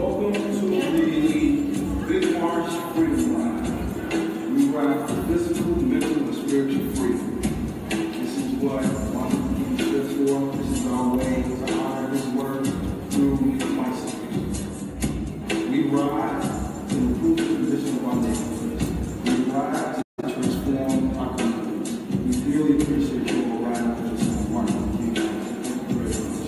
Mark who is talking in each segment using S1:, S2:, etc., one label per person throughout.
S1: Welcome to the Big March Freedom Ride. We ride for physical, mental, and spiritual freedom. This is what Martin Luther King stood for. This is our way to honor his word through bicycles. We ride to improve the condition of our neighborhoods. We ride to transform our communities. We really appreciate you all riding with us on Martin Luther King. Thank you very much.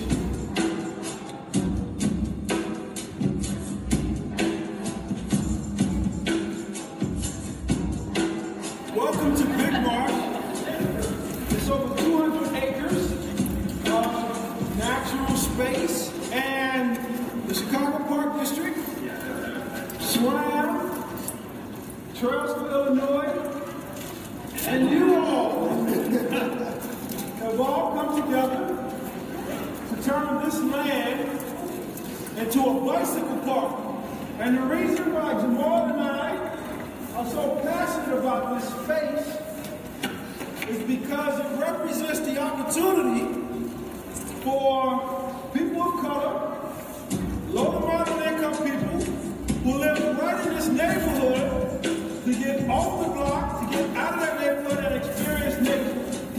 S2: Welcome to Big March. It's over 200 acres of natural space and the Chicago Park District, SWAM, Trails for Illinois, and you all have all come together to turn this land into a bicycle park. And the reason why Jamal and I are so passionate about this space is because it represents the opportunity for people of color, low to moderate income people who live right in this neighborhood to get off the block, to get out of their neighborhood and experience nature.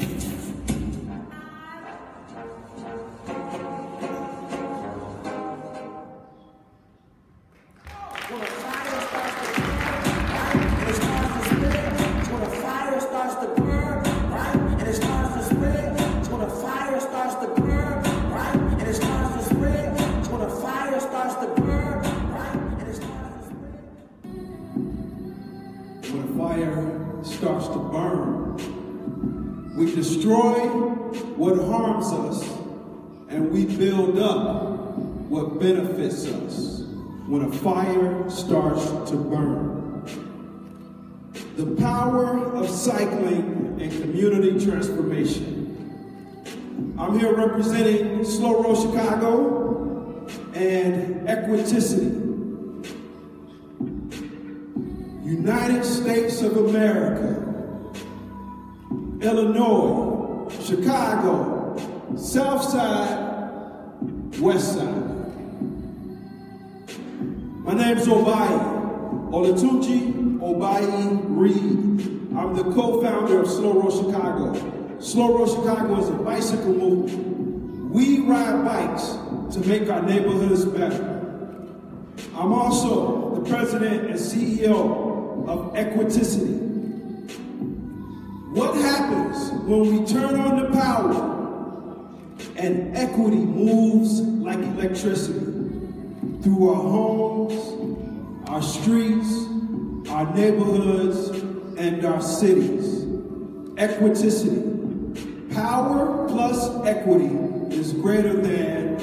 S3: Starts to burn. We destroy what harms us, and we build up what benefits us when a fire starts to burn. The power of cycling and community transformation. I'm here representing Slow Road Chicago and Equiticity. United States of America, Illinois, Chicago, South Side, West Side. My name's Oboi, Olatunji Oboi Reed. I'm the co-founder of Slow Road Chicago. Slow Road Chicago is a bicycle movement. We ride bikes to make our neighborhoods better. I'm also the president and CEO of Equiticity. What happens when we turn on the power and equity moves like electricity through our homes, our streets, our neighborhoods, and our cities? Equiticity. Power plus equity is greater than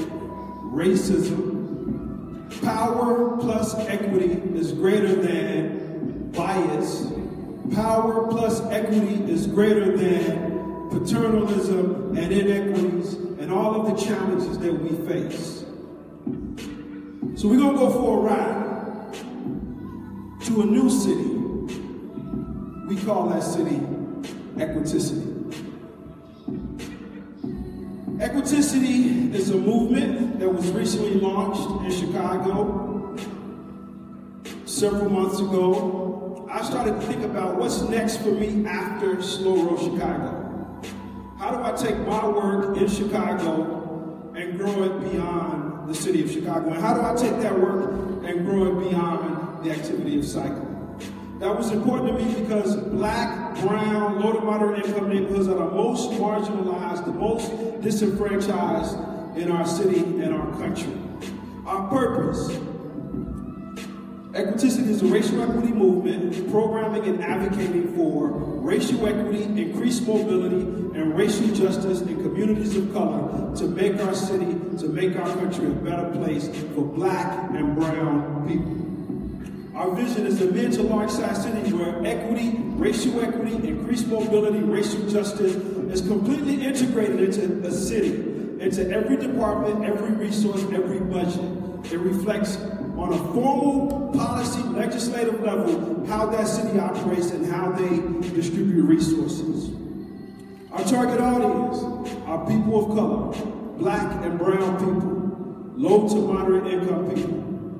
S3: racism. Power plus equity is greater than bias. Power plus equity is greater than paternalism and inequities and all of the challenges that we face. So we're going to go for a ride to a new city. We call that city Equiticity. Equiticity is a movement that was recently launched in Chicago several months ago. I started to think about what's next for me after Slow Road Chicago. How do I take my work in Chicago and grow it beyond the city of Chicago? And how do I take that work and grow it beyond the activity of cycling? That was important to me because Black, brown, low to moderate income neighborhoods are the most marginalized, the most disenfranchised in our city and our country. Our purpose. Equiticity is a racial equity movement programming and advocating for racial equity, increased mobility, and racial justice in communities of color to make our city, to make our country a better place for Black and brown people. Our vision is a mid to large size city where equity, racial equity, increased mobility, racial justice is completely integrated into a city, into every department, every resource, every budget. It reflects on a formal policy, legislative level, how that city operates and how they distribute resources. Our target audience are people of color, Black and brown people, low to moderate income people.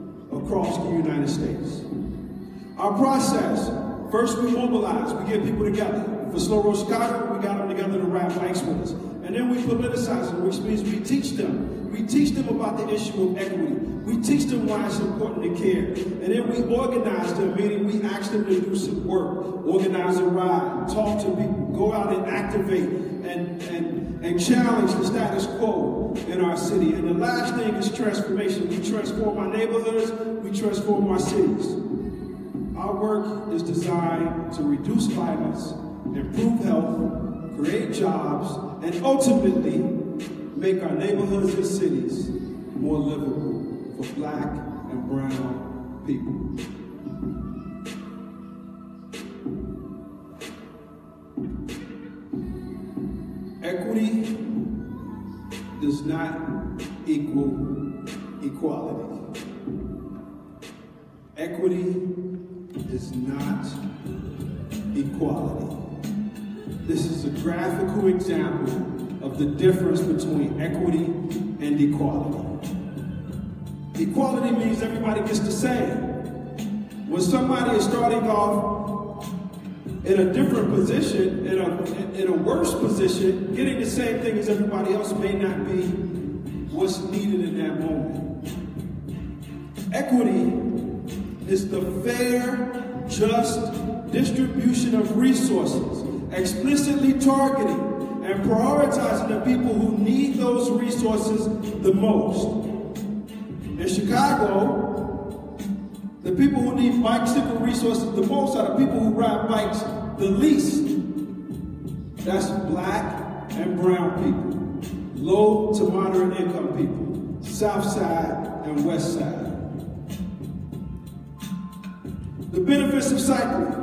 S3: across the United States. Our process, first we mobilize, we get people together. For Slow Road Chicago, we got them together to ride bikes with us. And then we politicize them, which means we teach them. We teach them about the issue of equity. We teach them why it's important to care. And then we organize them, meaning we ask them to do some work, organize a ride, talk to people, go out and activate and challenge the status quo in our city. And the last thing is transformation. We transform our neighborhoods, we transform our cities. Our work is designed to reduce violence, improve health, create jobs, and ultimately make our neighborhoods and cities more livable for Black and brown people. Equity does not equal equality. Equity is not equality. This is a graphical example of the difference between equity and equality. Equality means everybody gets the same. When somebody is starting off in a different position, in a worse position, getting the same thing as everybody else may not be what's needed in that moment. Equity is the fair, just distribution of resources, explicitly targeting and prioritizing the people who need those resources the most. In Chicago, the people who need bicycle resources the most are the people who ride bikes the least. That's Black and brown people, low to moderate income people, South Side and West Side. The benefits of cycling: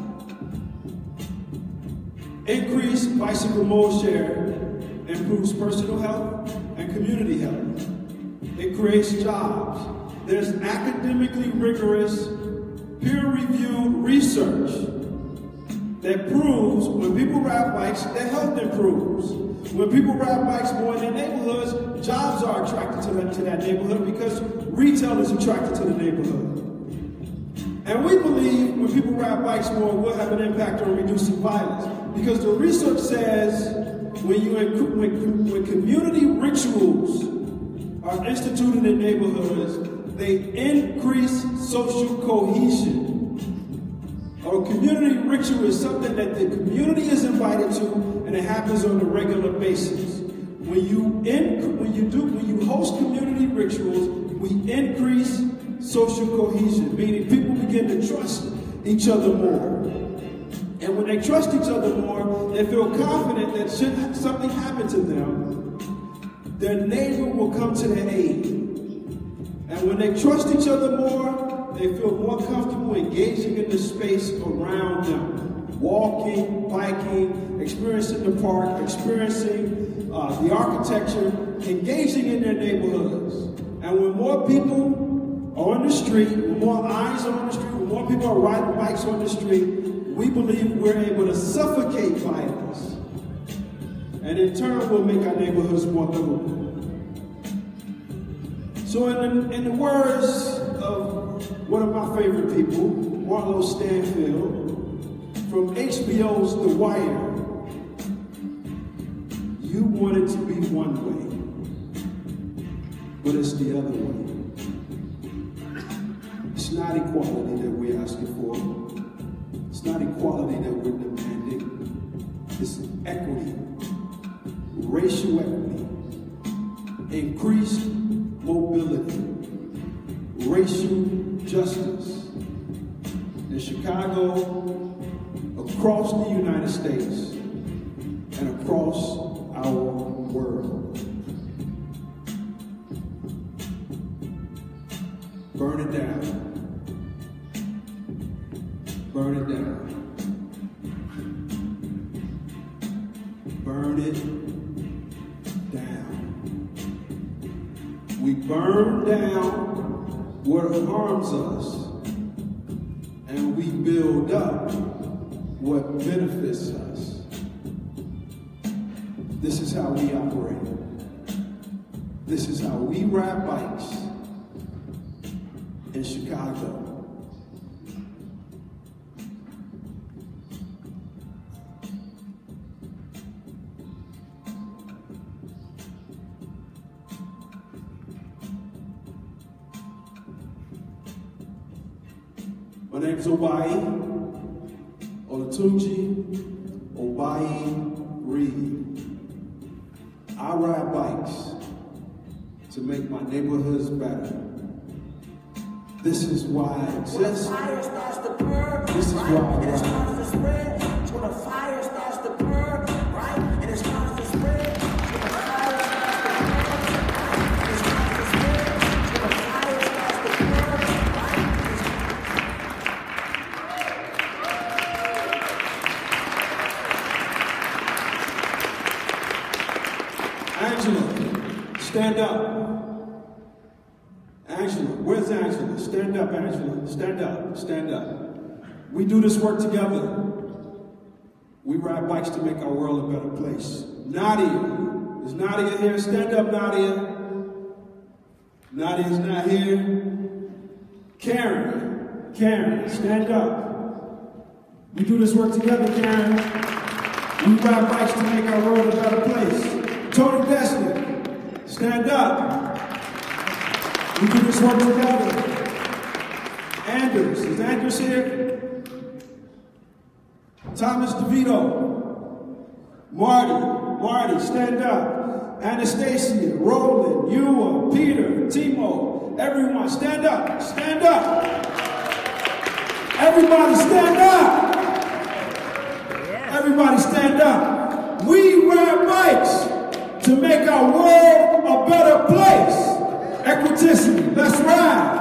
S3: increased bicycle mode share improves personal health and community health. It creates jobs. There's academically rigorous, peer-reviewed research that proves when people ride bikes, their health improves. When people ride bikes more in their neighborhoods, jobs are attracted to that neighborhood because retail is attracted to the neighborhood. And we believe when people ride bikes more, we'll have an impact on reducing violence. Because the research says when community rituals are instituted in neighborhoods, they increase social cohesion. A community ritual is something that the community is invited to, and it happens on a regular basis. When you host community rituals, we increase social cohesion, meaning people begin to trust each other more. And when they trust each other more, they feel confident that should something happen to them, their neighbor will come to their aid. And when they trust each other more, they feel more comfortable engaging in the space around them. Walking, biking, experiencing the park, experiencing the architecture, engaging in their neighborhoods. And when more people are on the street, when more eyes are on the street, when more people are riding bikes on the street, we believe we're able to suffocate violence. And in turn, we'll make our neighborhoods more livable. So in the words of one of my favorite people, Marlo Stanfield, from HBO's The Wire, you want it to be one way, but it's the other way. It's not equality that we're asking for. It's not equality that we're demanding. It's equity, racial equity, increased mobility, racial justice in Chicago, across the United States, and across our world. Burn it down. Burn it down. Burn it down. We burn down what harms us, and we build up what benefits us. This is how we operate. This is how we ride bikes. in Chicago. My name's Olatunji Oboi Reed. I ride bikes to make my neighborhoods better. This is why I exist. This is why I ride. When the fire starts to burn, right? And it starts to spread. When the fire starts to burn, it starts to spread. When the fire starts to burn, right? Angela, stand up. Angela, where's Angela? Stand up, Angela. Stand up, stand up. We do this work together. We ride bikes to make our world a better place. Nadia, is Nadia here? Stand up, Nadia. Nadia's not here. Karen, stand up. We do this work together, Karen. We ride bikes to make our world a better place. Tony Dessler, stand up. We do this work together. Anders, is Anders here? Thomas DeVito. Marty, stand up. Anastasia, Roland, Ewa, Peter, Timo, everyone, stand up, stand up. Everybody stand up. Everybody stand up. We ride bikes to make our world a better place. Equiticity, let's ride.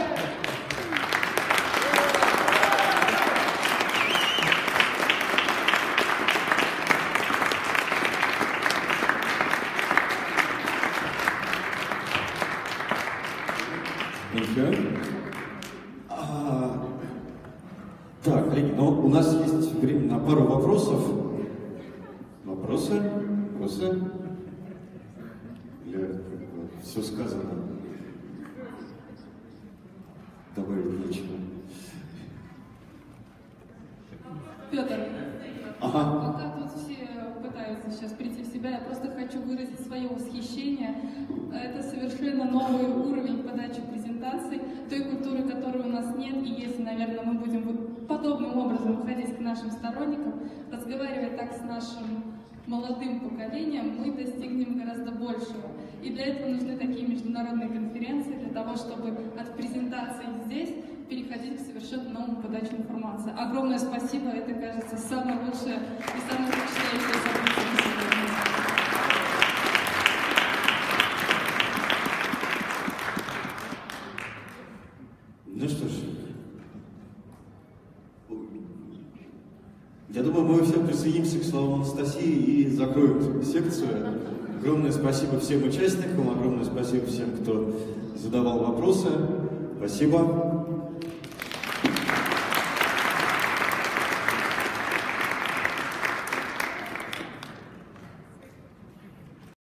S4: Так, коллеги, но у нас есть время на пару вопросов. Вопросы? Или все сказано? Добавить нечего.
S5: Петр,
S4: ага.
S5: пока тут все пытаются сейчас прийти в себя, я просто хочу выразить свое восхищение. Это совершенно новый уровень подачи презентаций, той культуры, которой у нас нет, и если, наверное, мы будем вот подобным образом выходить к нашим сторонникам, разговаривать так с нашим молодым поколением, мы достигнем гораздо большего. И для этого нужны такие международные конференции, для того, чтобы от презентации здесь переходить к совершенно новому подаче информации. Огромное спасибо, это, кажется, самое лучшее и самое впечатляющее событие на сегодня.
S4: Ну что ж, я думаю, мы все присоединимся к словам Анастасии и закроем секцию. Огромное спасибо всем участникам, огромное спасибо всем, кто задавал вопросы. Спасибо.